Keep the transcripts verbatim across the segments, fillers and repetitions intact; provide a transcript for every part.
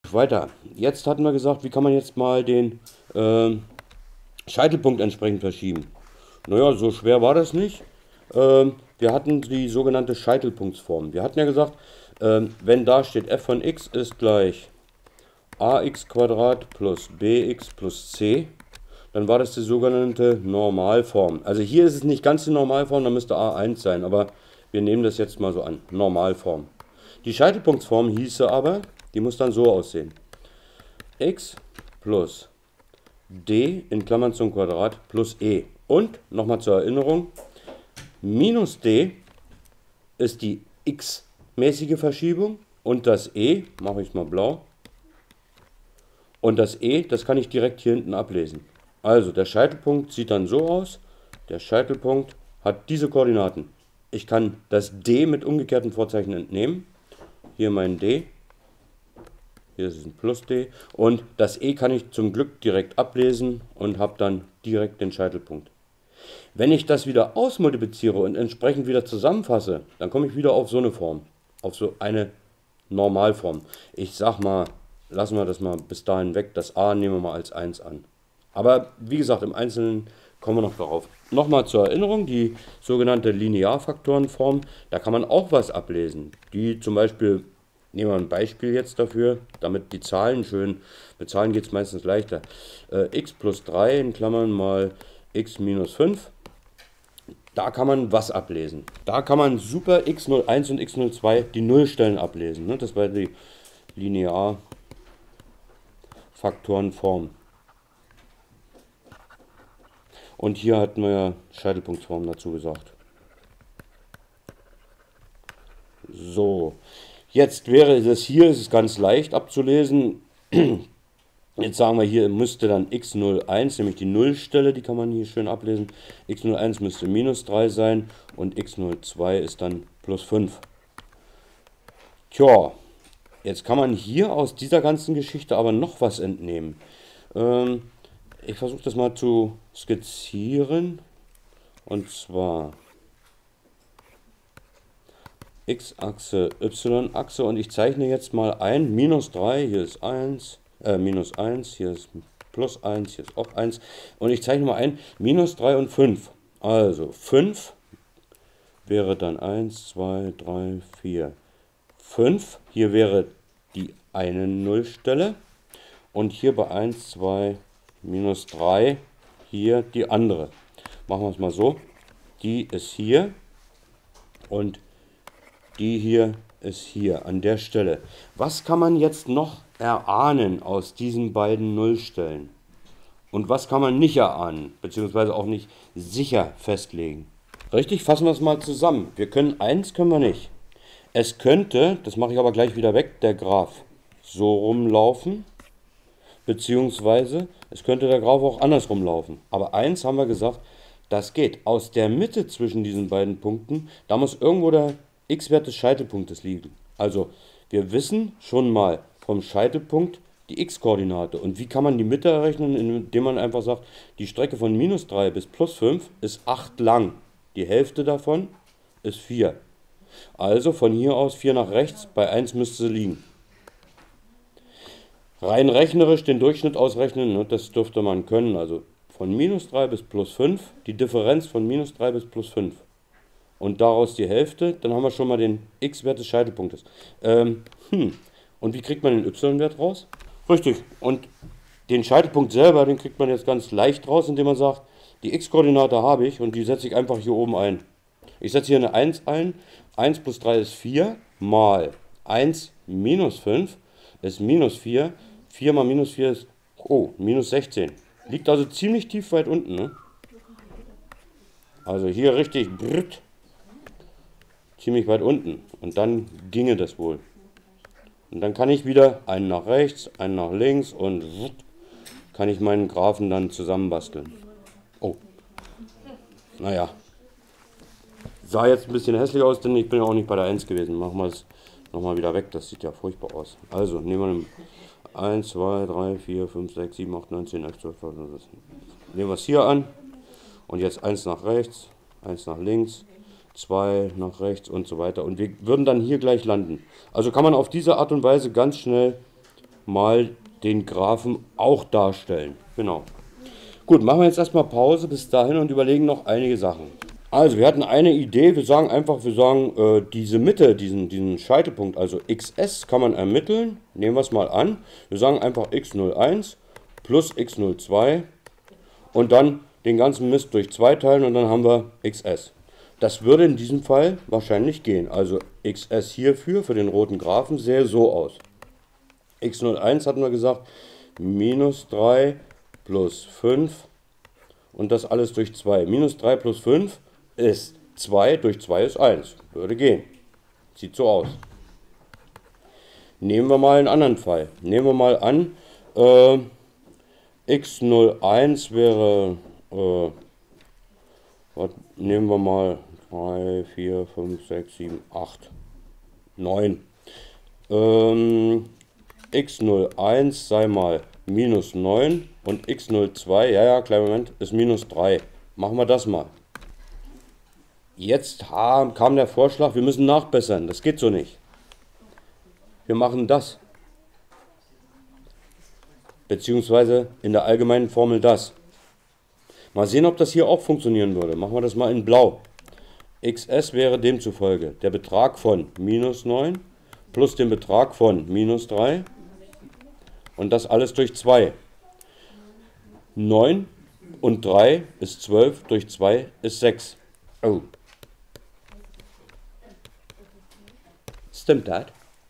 Weiter. Jetzt hatten wir gesagt, wie kann man jetzt mal den äh, Scheitelpunkt entsprechend verschieben. Naja, so schwer war das nicht. Ähm, wir hatten die sogenannte Scheitelpunktsform. Wir hatten ja gesagt, ähm, wenn da steht f von x ist gleich ax plus bx plus c, dann war das die sogenannte Normalform. Also hier ist es nicht ganz die Normalform, da müsste a eins sein, aber wir nehmen das jetzt mal so an, Normalform. Die Scheitelpunktsform hieße aber, die muss dann so aussehen. X plus d in Klammern zum Quadrat plus e. Und, nochmal zur Erinnerung, minus d ist die x-mäßige Verschiebung und das e, mache ich es mal blau, und das e, das kann ich direkt hier hinten ablesen. Also der Scheitelpunkt sieht dann so aus, der Scheitelpunkt hat diese Koordinaten. Ich kann das d mit umgekehrtem Vorzeichen entnehmen, hier mein d, hier ist es ein plus d, und das e kann ich zum Glück direkt ablesen und habe dann direkt den Scheitelpunkt. Wenn ich das wieder ausmultipliziere und entsprechend wieder zusammenfasse, dann komme ich wieder auf so eine Form, auf so eine Normalform. Ich sag mal, lassen wir das mal bis dahin weg, das a nehmen wir mal als eins an. Aber wie gesagt, im Einzelnen kommen wir noch darauf. Nochmal zur Erinnerung, die sogenannte Linearfaktorenform, da kann man auch was ablesen. Die zum Beispiel, nehmen wir ein Beispiel jetzt dafür, damit die Zahlen schön, mit Zahlen geht es meistens leichter. Äh, x plus drei in Klammern mal x minus fünf. Da kann man was ablesen. Da kann man super x null eins und x null zwei die Nullstellen ablesen. Ne? Das war die Linearfaktorenform. Und hier hatten wir ja Scheitelpunktform dazu gesagt. So, jetzt wäre das hier, ist es ganz leicht abzulesen. Jetzt sagen wir hier, müsste dann x null eins, nämlich die Nullstelle, die kann man hier schön ablesen. x null eins müsste minus drei sein und x null zwei ist dann plus fünf. Tja, jetzt kann man hier aus dieser ganzen Geschichte aber noch was entnehmen. Ähm, ich versuche das mal zu skizzieren. Und zwar x-Achse, y-Achse, und ich zeichne jetzt mal ein, minus drei, hier ist eins. Äh, minus eins, hier ist plus eins, hier ist auch eins. Und ich zeichne mal ein, minus drei und fünf. Also fünf wäre dann eins, zwei, drei, vier, fünf. Hier wäre die eine Nullstelle. Und hier bei eins, zwei, minus drei, hier die andere. Machen wir es mal so. Die ist hier und die hier ist hier an der Stelle. Was kann man jetzt noch erahnen aus diesen beiden Nullstellen? Und was kann man nicht erahnen, beziehungsweise auch nicht sicher festlegen? Richtig, fassen wir es mal zusammen. Wir können eins, können wir nicht. Es könnte, das mache ich aber gleich wieder weg, der Graph so rumlaufen, beziehungsweise es könnte der Graph auch andersrum laufen. Aber eins haben wir gesagt, das geht. Aus der Mitte zwischen diesen beiden Punkten, da muss irgendwo der x-Wert des Scheitelpunktes liegen. Also wir wissen schon mal vom Scheitelpunkt die x-Koordinate. Und wie kann man die Mitte errechnen? Indem man einfach sagt, die Strecke von minus drei bis plus fünf ist acht lang. Die Hälfte davon ist vier. Also von hier aus vier nach rechts, bei eins müsste sie liegen. Rein rechnerisch den Durchschnitt ausrechnen, das dürfte man können. Also von minus drei bis plus fünf, die Differenz von minus drei bis plus fünf. Und daraus die Hälfte, dann haben wir schon mal den x-Wert des Scheitelpunktes. Ähm, hm. Und wie kriegt man den y-Wert raus? Richtig, und den Scheitelpunkt selber, den kriegt man jetzt ganz leicht raus, indem man sagt, die x-Koordinate habe ich und die setze ich einfach hier oben ein. Ich setze hier eine eins ein, eins plus drei ist vier, mal eins minus fünf ist minus vier, vier mal minus vier ist, oh, minus sechzehn. Liegt also ziemlich tief weit unten, ne? Also hier richtig, brrrt, ziemlich weit unten. Und dann ginge das wohl. Und dann kann ich wieder einen nach rechts, einen nach links und kann ich meinen Graphen dann zusammenbasteln. Oh, naja. Sah jetzt ein bisschen hässlich aus, denn ich bin ja auch nicht bei der eins gewesen. Machen wir es nochmal wieder weg, das sieht ja furchtbar aus. Also nehmen wir eins, zwei, drei, vier, fünf, sechs, sieben, acht, neun, zehn, elf, zwölf, dreizehn. Nehmen wir es hier an und jetzt eins nach rechts, eins nach links, zwei nach rechts und so weiter. Und wir würden dann hier gleich landen. Also kann man auf diese Art und Weise ganz schnell mal den Graphen auch darstellen. Genau. Gut, machen wir jetzt erstmal Pause bis dahin und überlegen noch einige Sachen. Also, wir hatten eine Idee, wir sagen einfach, wir sagen, äh, diese Mitte, diesen, diesen Scheitelpunkt, also x s kann man ermitteln. Nehmen wir es mal an. Wir sagen einfach x null eins plus x null zwei und dann den ganzen Mist durch zwei teilen und dann haben wir x s. Das würde in diesem Fall wahrscheinlich gehen. Also x s hierfür, für den roten Graphen, sähe so aus. x null eins hatten wir gesagt, minus drei plus fünf und das alles durch zwei. Minus drei plus fünf ist zwei, durch zwei ist eins. Würde gehen. Sieht so aus. Nehmen wir mal einen anderen Fall. Nehmen wir mal an, äh, x null eins wäre, äh, was, nehmen wir mal drei, vier, fünf, sechs, sieben, acht, neun. Ähm, x null eins sei mal minus neun und x null zwei, ja, ja, kleinen Moment, ist minus drei. Machen wir das mal. Jetzt kam der Vorschlag, wir müssen nachbessern. Das geht so nicht. Wir machen das. Beziehungsweise in der allgemeinen Formel das. Mal sehen, ob das hier auch funktionieren würde. Machen wir das mal in blau. x s wäre demzufolge der Betrag von minus neun plus den Betrag von minus drei und das alles durch zwei. neun und drei ist zwölf, durch zwei ist sechs. Oh. Stimmt das?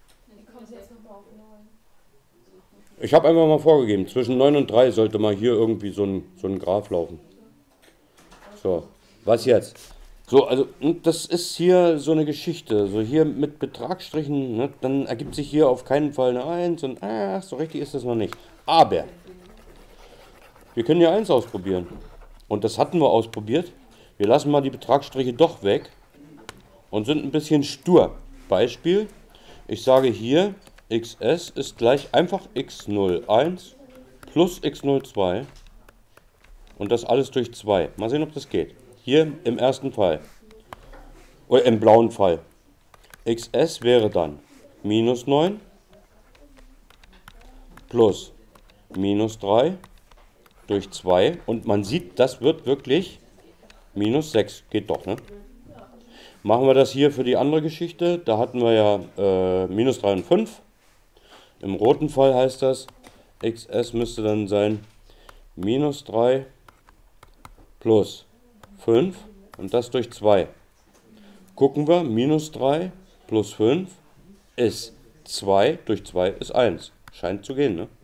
Ich habe einfach mal vorgegeben, zwischen neun und drei sollte mal hier irgendwie so ein, so ein Graph laufen. So, was jetzt? So, also das ist hier so eine Geschichte. So hier mit Betragsstrichen, ne, dann ergibt sich hier auf keinen Fall eine eins und ach, so richtig ist das noch nicht. Aber wir können ja eins ausprobieren. Und das hatten wir ausprobiert. Wir lassen mal die Betragsstriche doch weg und sind ein bisschen stur. Beispiel, ich sage hier, x s ist gleich einfach x null eins plus x null zwei und das alles durch zwei. Mal sehen, ob das geht. Hier im ersten Fall, oder im blauen Fall, x s wäre dann minus neun plus minus drei durch zwei und man sieht, das wird wirklich minus sechs. Geht doch, ne? Machen wir das hier für die andere Geschichte. Da hatten wir ja äh, minus drei und fünf. Im roten Fall heißt das, x s müsste dann sein minus drei plus fünf und das durch zwei. Gucken wir, minus drei plus fünf ist zwei, durch zwei ist eins. Scheint zu gehen, ne?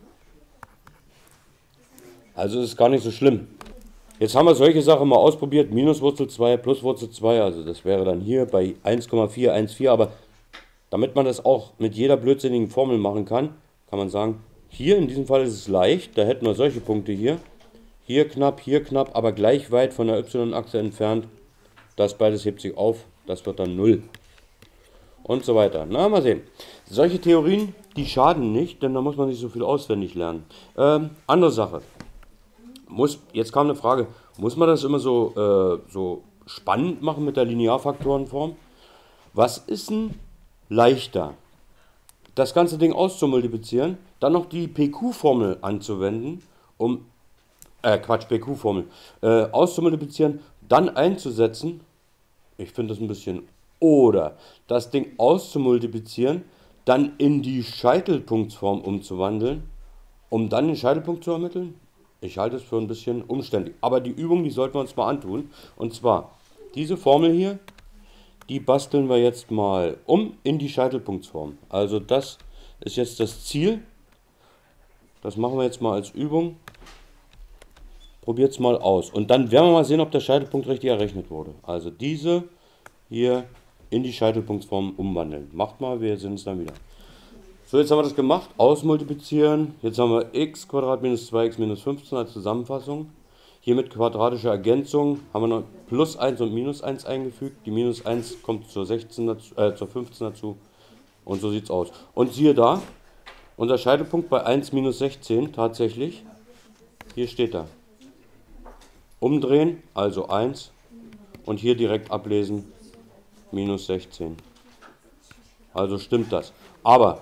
Also ist gar nicht so schlimm. Jetzt haben wir solche Sachen mal ausprobiert, minus Wurzel zwei plus Wurzel zwei, also das wäre dann hier bei eins Komma vier eins vier, aber damit man das auch mit jeder blödsinnigen Formel machen kann, kann man sagen, hier in diesem Fall ist es leicht, da hätten wir solche Punkte hier, hier knapp, hier knapp, aber gleich weit von der y-Achse entfernt, das beides hebt sich auf, das wird dann null. Und so weiter. Na, mal sehen. Solche Theorien, die schaden nicht, denn da muss man nicht so viel auswendig lernen. Ähm, andere Sache. Muss, jetzt kam eine Frage, muss man das immer so, äh, so spannend machen mit der Linearfaktorenform? Was ist denn leichter? Das ganze Ding auszumultiplizieren, dann noch die P Q-Formel anzuwenden, um, äh, Quatsch, P Q-Formel, äh, auszumultiplizieren, dann einzusetzen, ich finde das ein bisschen, oder das Ding auszumultiplizieren, dann in die Scheitelpunktsform umzuwandeln, um dann den Scheitelpunkt zu ermitteln? Ich halte es für ein bisschen umständlich. Aber die Übung, die sollten wir uns mal antun. Und zwar, diese Formel hier, die basteln wir jetzt mal um in die Scheitelpunktsform. Also das ist jetzt das Ziel. Das machen wir jetzt mal als Übung. Probiert es mal aus. Und dann werden wir mal sehen, ob der Scheitelpunkt richtig errechnet wurde. Also diese hier in die Scheitelpunktsform umwandeln. Macht mal, wir sehen uns dann wieder. So, jetzt haben wir das gemacht, ausmultiplizieren, jetzt haben wir x minus zwei x minus fünfzehn als Zusammenfassung. Hier mit quadratischer Ergänzung haben wir noch plus eins und minus eins eingefügt. Die minus eins kommt zur, sechzehn dazu, äh, zur fünfzehn dazu und so sieht es aus. Und siehe da, unser Scheitelpunkt bei eins minus sechzehn tatsächlich, hier steht er. Umdrehen, also eins und hier direkt ablesen, minus sechzehn. Also stimmt das. Aber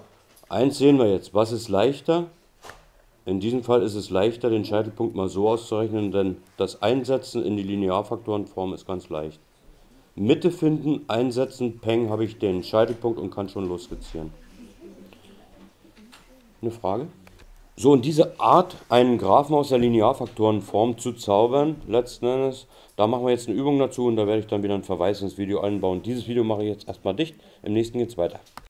Eins sehen wir jetzt, was ist leichter? In diesem Fall ist es leichter, den Scheitelpunkt mal so auszurechnen, denn das Einsetzen in die Linearfaktorenform ist ganz leicht. Mitte finden, einsetzen, peng, habe ich den Scheitelpunkt und kann schon losskizzieren. Eine Frage? So, und diese Art, einen Graphen aus der Linearfaktorenform zu zaubern, letzten Endes, da machen wir jetzt eine Übung dazu und da werde ich dann wieder einen Verweis ins Video einbauen. Dieses Video mache ich jetzt erstmal dicht, im nächsten geht es weiter.